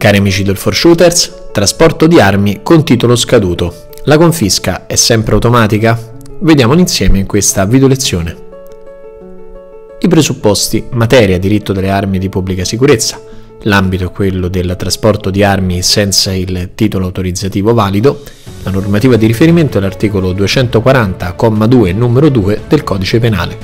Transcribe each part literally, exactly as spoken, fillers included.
Cari amici del four Shooters, trasporto di armi con titolo scaduto. La confisca è sempre automatica? Vediamolo insieme in questa video lezione. I presupposti: materia, diritto delle armi di pubblica sicurezza. L'ambito è quello del trasporto di armi senza il titolo autorizzativo valido. La normativa di riferimento è l'articolo duecentoquaranta, comma due, numero due del Codice Penale.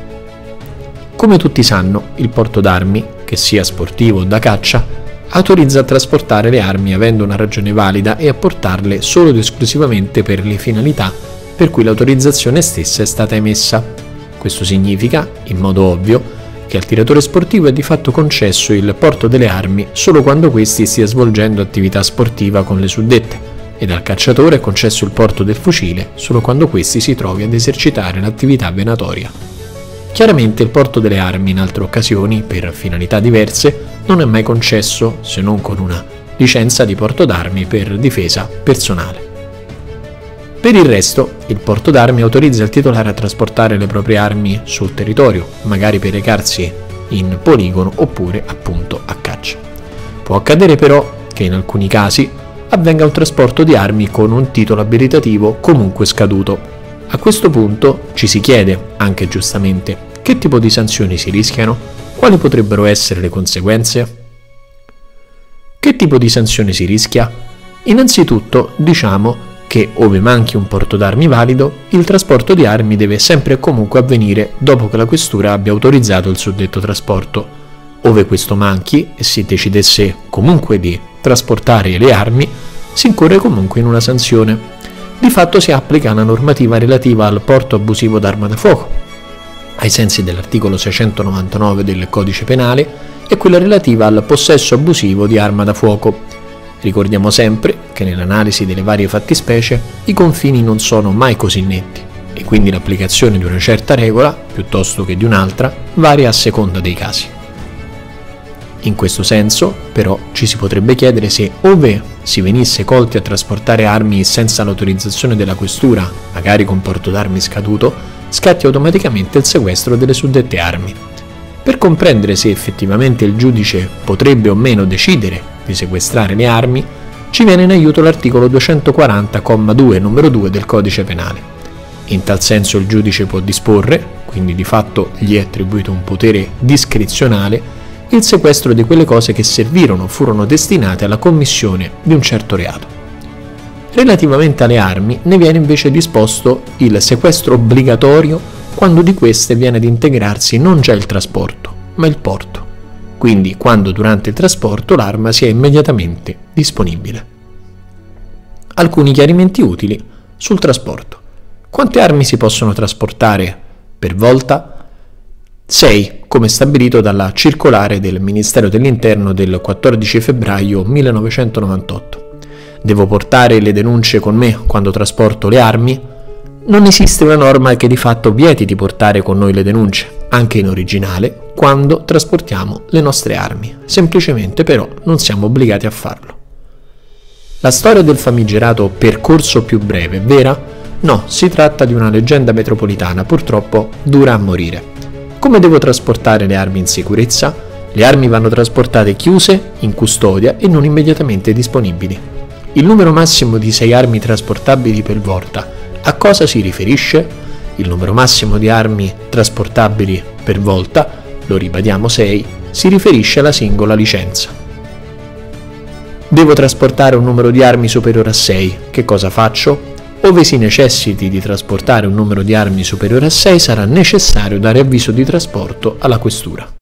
Come tutti sanno, il porto d'armi, che sia sportivo o da caccia, autorizza a trasportare le armi avendo una ragione valida e a portarle solo ed esclusivamente per le finalità per cui l'autorizzazione stessa è stata emessa. Questo significa, in modo ovvio, che al tiratore sportivo è di fatto concesso il porto delle armi solo quando questi stia svolgendo attività sportiva con le suddette, ed al cacciatore è concesso il porto del fucile solo quando questi si trovi ad esercitare l'attività venatoria. Chiaramente il porto delle armi in altre occasioni, per finalità diverse, non è mai concesso se non con una licenza di porto d'armi per difesa personale. Per il resto, il porto d'armi autorizza il titolare a trasportare le proprie armi sul territorio, magari per recarsi in poligono oppure appunto a caccia. Può accadere però che in alcuni casi avvenga un trasporto di armi con un titolo abilitativo comunque scaduto. A questo punto ci si chiede, anche giustamente, che tipo di sanzioni si rischiano? Quali potrebbero essere le conseguenze? Che tipo di sanzione si rischia? Innanzitutto diciamo che, ove manchi un porto d'armi valido, il trasporto di armi deve sempre e comunque avvenire dopo che la questura abbia autorizzato il suddetto trasporto. Ove questo manchi e si decidesse comunque di trasportare le armi, si incorre comunque in una sanzione. Di fatto si applica la normativa relativa al porto abusivo d'arma da fuoco, ai sensi dell'articolo seicentonovantanove del Codice Penale, e quella relativa al possesso abusivo di arma da fuoco. Ricordiamo sempre che nell'analisi delle varie fattispecie i confini non sono mai così netti, e quindi l'applicazione di una certa regola, piuttosto che di un'altra, varia a seconda dei casi. In questo senso, però, ci si potrebbe chiedere se, ove si venisse colti a trasportare armi senza l'autorizzazione della questura, magari con porto d'armi scaduto, scatti automaticamente il sequestro delle suddette armi. Per comprendere se effettivamente il giudice potrebbe o meno decidere di sequestrare le armi, ci viene in aiuto l'articolo duecentoquaranta, comma due, numero due del Codice Penale. In tal senso il giudice può disporre, quindi di fatto gli è attribuito un potere discrezionale, il sequestro di quelle cose che servirono o furono destinate alla commissione di un certo reato. Relativamente alle armi, ne viene invece disposto il sequestro obbligatorio quando di queste viene ad integrarsi non già il trasporto, ma il porto, quindi quando durante il trasporto l'arma sia immediatamente disponibile. Alcuni chiarimenti utili sul trasporto. Quante armi si possono trasportare per volta? sei, come stabilito dalla circolare del Ministero dell'Interno del quattordici febbraio millenovecentonovantotto. Devo portare le denunce con me quando trasporto le armi? Non esiste una norma che di fatto vieti di portare con noi le denunce, anche in originale, quando trasportiamo le nostre armi. Semplicemente però non siamo obbligati a farlo. La storia del famigerato percorso più breve è vera? No, si tratta di una leggenda metropolitana, purtroppo dura a morire. Come devo trasportare le armi in sicurezza? Le armi vanno trasportate chiuse, in custodia e non immediatamente disponibili. Il numero massimo di sei armi trasportabili per volta a cosa si riferisce? Il numero massimo di armi trasportabili per volta, lo ribadiamo sei, si riferisce alla singola licenza. Devo trasportare un numero di armi superiore a sei, che cosa faccio? Ove si necessiti di trasportare un numero di armi superiore a sei, sarà necessario dare avviso di trasporto alla questura.